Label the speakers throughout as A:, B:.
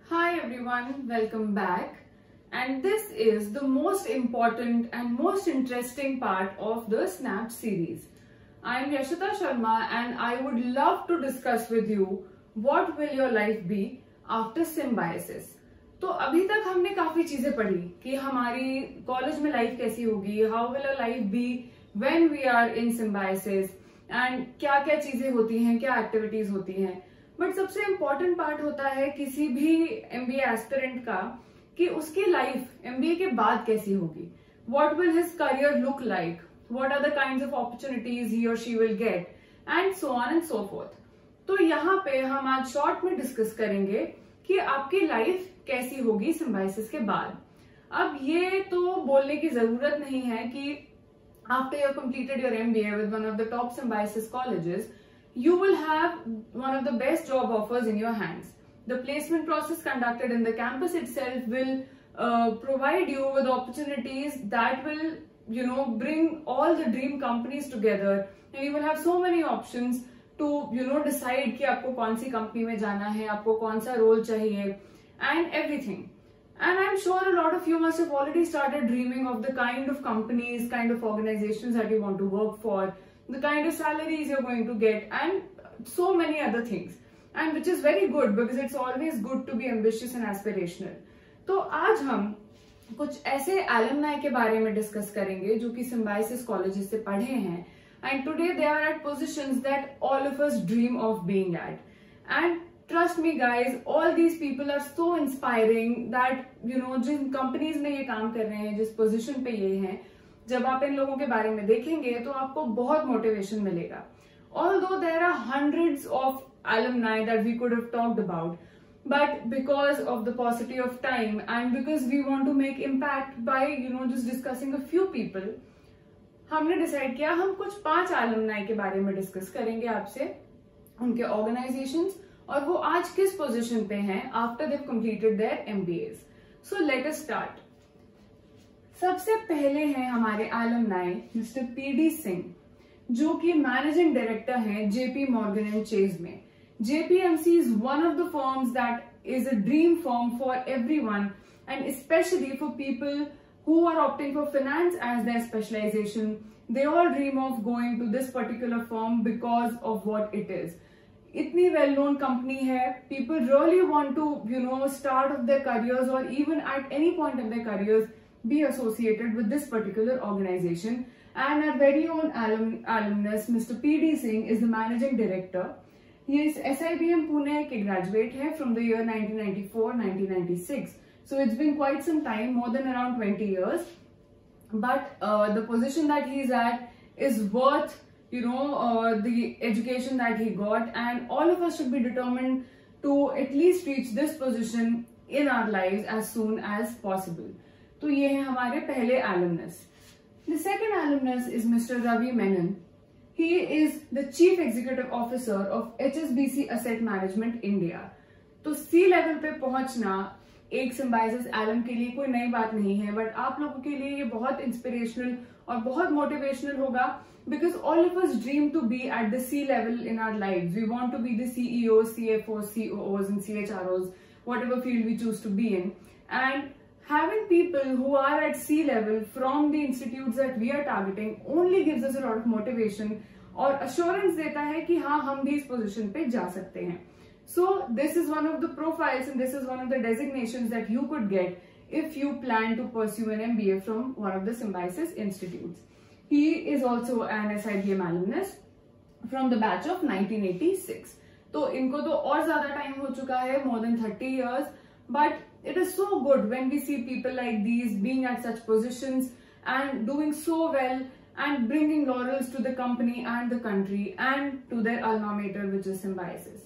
A: Hi everyone, welcome back. And this is the most important and most interesting part of the Snap series. I am Yashita Sharma and I would love to discuss with you what will your life be after symbiosis. तो अभी तक हमने काफी चीजें पढ़ी कि हमारी college में लाइफ कैसी होगी, how will our life be when we are in Symbiosis and क्या क्या चीजें होती हैं, क्या एक्टिविटीज होती हैं. बट सबसे इम्पोर्टेंट पार्ट होता है किसी भी एमबीए एस्पिरेंट का कि उसकी लाइफ एमबीए के बाद कैसी होगी. What will his career look like, what are the kinds of opportunities he or she will get and so on and so forth. तो यहाँ पे हम आज शॉर्ट में डिस्कस करेंगे कि आपकी लाइफ कैसी होगी सिम्बायोसिस के बाद. अब ये तो बोलने की जरूरत नहीं है कि after you completed your MBA with one of the top Symbiosis colleges, you will have one of the best job offers in your hands. The placement process conducted in the campus itself will provide you with opportunities that will, bring all the dream companies together, and you will have so many options to, decide कि आपको कौन सी company में जाना है, आपको कौन सा role चाहिए, and everything. And I'm sure a lot of you must have already started dreaming of the kind of companies, kind of organizations that you want to work for, the kind of salaries you're going to get, and so many other things, and which is very good because it's always good to be ambitious and aspirational. तो आज हम कुछ ऐसे alumni के बारे में discuss करेंगे जो कि सिम्बायोसिस कॉलेजेस से पढ़े हैं, and today they are at positions that all of us dream of being at. And trust me guys, all these people are so inspiring that जिन कंपनीज में ये काम कर रहे हैं, जिस पोजिशन पे ये हैं, जब आप इन लोगों के बारे में देखेंगे तो आपको बहुत मोटिवेशन मिलेगा. Although there are hundreds of alumni that we could have talked about, but because of the paucity of time and because we want to make impact by just discussing a few people, हमने decide किया हम कुछ 5 alumni के बारे में discuss करेंगे आपसे, उनके ऑर्गेनाइजेशंस और वो आज किस पोजीशन पे हैं after they completed their MBAs. So let us start. सबसे पहले हैं हमारे एलुमनाई मिस्टर पीडी सिंह, जो कि मैनेजिंग डायरेक्टर हैं जेपी मॉर्गन एंड चेज में. JPMC is one of the firms that is a dream firm for everyone and specially for people who are opting for finance as their specialization. They all dream of going to this particular firm because of what it is. इतनी well known company है, people really want to start off their careers और even at any point of their careers be associated with this particular organization. And our very own alumnus Mr. P.D. Singh is the managing director. He is SIBM Pune के graduate है from the year 1994-1996. So it's been quite some time, more than around 20 years. But the position that he's at is worth the education that he got, and all of us should be determined to at least reach this position in our lives as soon as possible. तो ये है हमारे पहले alumnus. The second alumnus is mister Ravi Menon. He is the chief executive officer of HSBC asset management India. तो C level पे पहुंचना एक symbiosis alum के लिए कोई नई बात नहीं है, बट आप लोगों के लिए ये बहुत इंस्पिरेशनल और बहुत मोटिवेशनल होगा because all of us dream to be at the C level in our lives. We want to be the CEOs, CFOs, COOs and CHROs, whatever field we choose to be in. And having people who are at C level from the institutes that we are targeting only gives us a lot of motivation और assurance देता है कि हाँ हम भी इस position पे जा सकते हैं. So this is one of the profiles and this is one of the designations that you could get if you plan to pursue an MBA from one of the Symbiosis institutes. He is also an SIBM alumnus from the batch of 1986. तो इनको तो और ज्यादा time हो चुका है, more than 30 years. But it is so good when we see people like these being at such positions and doing so well and bringing laurels to the company and the country and to their alma mater, which is Symbiosis.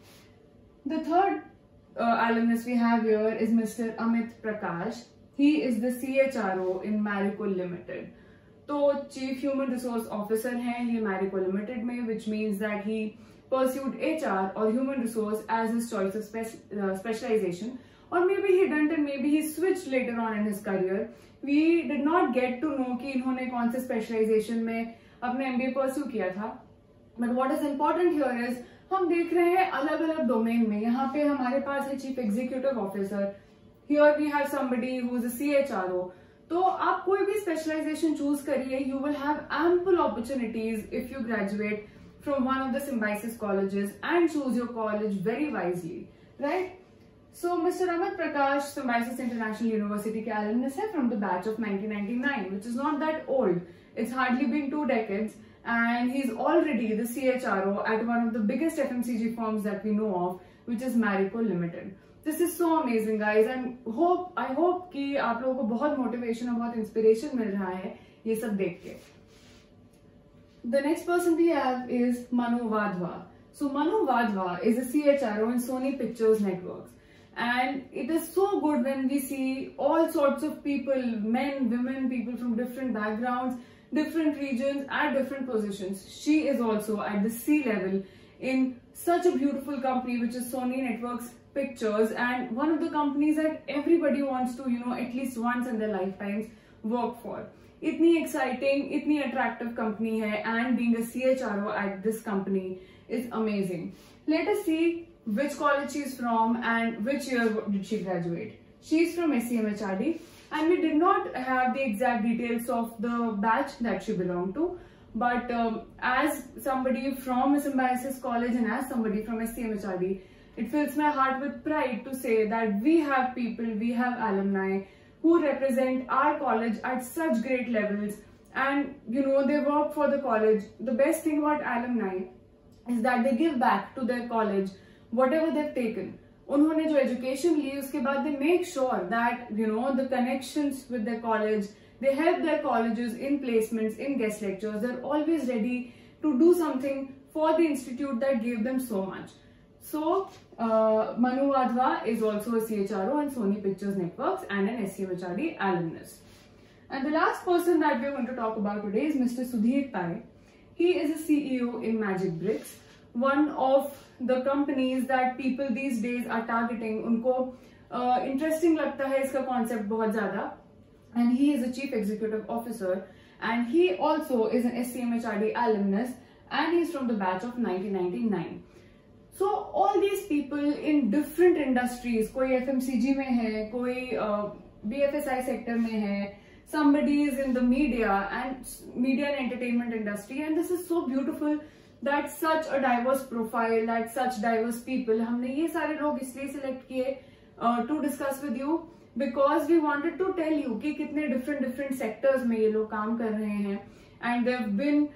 A: The third alumnus we have here is Mr. Amit Prakash. He is the CHRO in Marico Limited. तो Chief Human Resource Officer हैं ये Marico Limited में, which means that he pursued HR or Human Resource as his choice of specialization. Or maybe he didn't and maybe he switched later on in his career. We did not get to know कि इन्होंने कौन से specialization में अपने MBA pursue किया था. But what is important here is हम देख रहे हैं अलग अलग डोमेन में। यहाँ पे हमारे पास है chief executive officer, here we have somebody who is a CHRO। तो आप कोई भी स्पेशलाइजेशन चूज करिए, you will have ample opportunities if you graduate from one of the Symbiosis colleges and choose your college very wisely, right? So, Mr. Amit Prakash, Symbiosis International University के alumnus है from the batch of 1999, which is not that old. It's hardly been 2 decades, and he's already the CHRO at one of the biggest FMCG firms that we know of, which is Marico Limited. This is so amazing, guys, and I hope कि आप लोगों को बहुत motivation और बहुत inspiration मिल रहा है ये सब देख के. The next person we have is Manu Vadhva. So Manu Vadhva is a CHRO in Sony Pictures Networks. And it is so good when we see all sorts of people, men, women, people from different backgrounds, different regions at different positions. She is also at the C level in such a beautiful company which is Sony Networks Pictures, and one of the companies that everybody wants to, at least once in their lifetimes work for. Itni exciting, itni attractive company hai, and being a CHRO at this company is amazing. Let us see which college she is from and which year did she graduate. She is from SCMHRD, and we did not have the exact details of the batch that she belonged to, but as somebody from a Symbiosis college and as somebody from SCMHRD, it fills my heart with pride to say that we have people, we have alumni who represent our college at such great levels, and they work for the college. The best thing about alumni is that they give back to their college whatever they've taken. उन्होंने जो education ली उसके बाद they make sure that the connections with their college, they help their colleges in placements, in guest lectures. They're always ready to do something for the institute that gave them so much. So Manu Vadhva is also a CHRO in Sony Pictures Networks and an SCMHRD alumnus. And the last person that we're going to talk about today is Mr. Sudhir Pai. He is a CEO in Magic Bricks, one of the companies that people these days are targeting. उनको interesting लगता है इसका concept बहुत ज़्यादा, and he is a chief executive officer, and he also is an SCMHRD alumnus, and he is from the batch of 1999. So all these people in different industries, कोई FMCG में है, कोई BFSI sector में है, somebody is in the media and entertainment industry, and this is so beautiful that such a diverse profile, that such diverse people, हमने ये सारे लोग इसलिए select किए to discuss with you because we wanted to tell you कि कितने different sectors में ये लोग काम कर रहे हैं, and they've been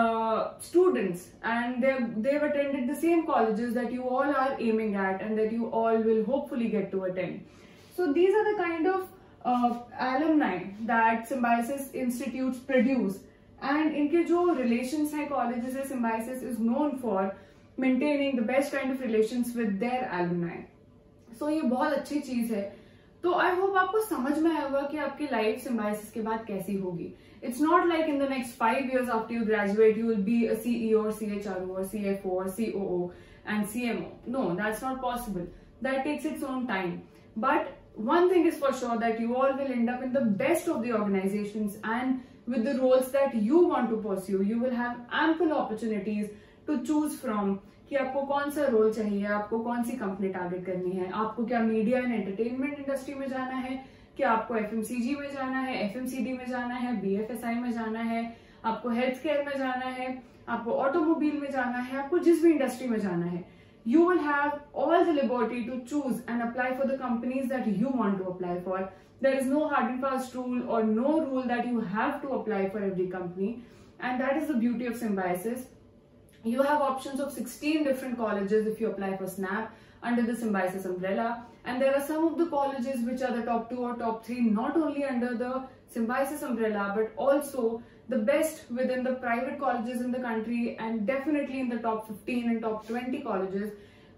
A: students and they've attended the same colleges that you all are aiming at and that you all will hopefully get to attend. So these are the kind of alumni that Symbiosis Institutes produce. And इनके जो relations हैं colleges से, Symbiosis is known for maintaining the best kind of relations with their alumni. So ये बहुत अच्छी चीज है. तो I hope आपको समझ में आएगा कि आपकी life Symbiosis के बाद कैसी होगी. It's not like in the next 5 years after you graduate you will be a CEO or CHRO or CFO or COO and CMO. No, that's not possible. That takes its own time. But one thing is for sure, that you all will end up in the best of the organizations and with the roles that you want to pursue. You will have ample opportunities to choose from कि आपको कौन सा role चाहिए, आपको कौन सी company target करनी है, आपको क्या मीडिया एंड एंटरटेनमेंट इंडस्ट्री में जाना है, क्या आपको FMCG में जाना है, FMCD में जाना है, BFSI में जाना है, आपको हेल्थ केयर में जाना है, आपको ऑटोमोबाइल में जाना है, आपको जिस भी इंडस्ट्री में जाना है. You will have all the liberty to choose and apply for the companies that you want to apply for. There is no hard and fast rule or no rule that you have to apply for every company, and that is the beauty of Symbiosis. You have options of 16 different colleges if you apply for SNAP under the Symbiosis umbrella, and there are some of the colleges which are the top 2 or top 3 not only under the Symbiosis umbrella but also the best within the private colleges in the country, and definitely in the top 15 and top 20 colleges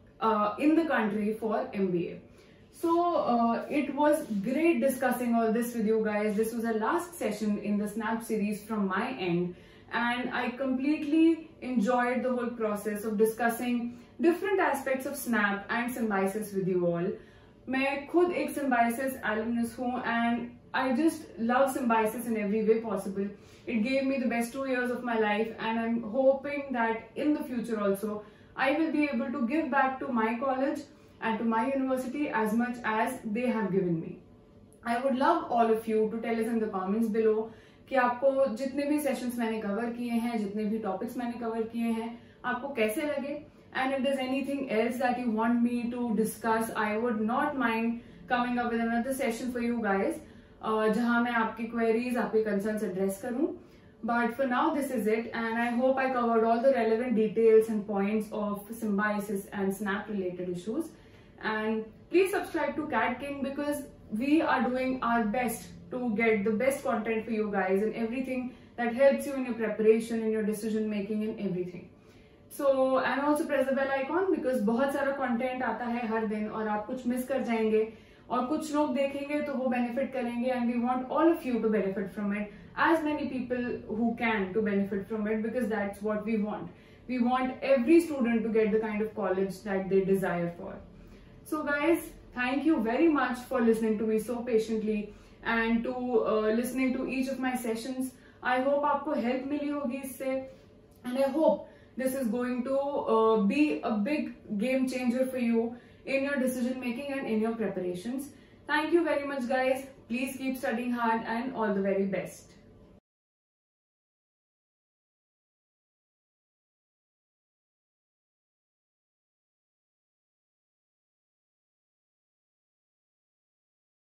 A: in the country for MBA. So it was great discussing all this with you guys. This was the last session in the SNAP series from my end, and I completely enjoyed the whole process of discussing different aspects of SNAP and Symbiosis with you all. मैं खुद एक Symbiosis alumnus हूँ, and I just love Symbiosis in every way possible. It gave me the best 2 years of my life, and I'm hoping that in the future also I will be able to give back to my college and to my university as much as they have given me. I would love all of you to tell us in the comments below कि आपको जितने भी sessions मैंने cover किए हैं, जितने भी topics मैंने कवर किए हैं, आपको कैसे लगे. And if there's anything else that you want me to discuss, I would not mind coming up with another session for you guys, जहां मैं आपकी queries, आपके concerns address करूं. But for now, this is it, and I hope I covered all the relevant details and points of symbiosis and SNAP related issues. And please subscribe to CAD King because we are doing our best to get the best content for you guys and everything that helps you in your preparation, in your decision making and everything. So, and also press the bell icon because बहुत सारा content आता है हर दिन और आप कुछ miss कर जाएंगे और कुछ लोग देखेंगे तो वो benefit करेंगे, and we want all of you to benefit from it, as many people who can to benefit from it, because that's what we want. We want every student to get the kind of college that they desire for. So guys, thank you very much for listening to me so patiently and to listening to each of my sessions. I hope आपको help मिली होगी इससे, and I hope this is going to be a big game changer for you in your decision making and in your preparations. Thank you very much guys. Please keep studying hard and all the very best.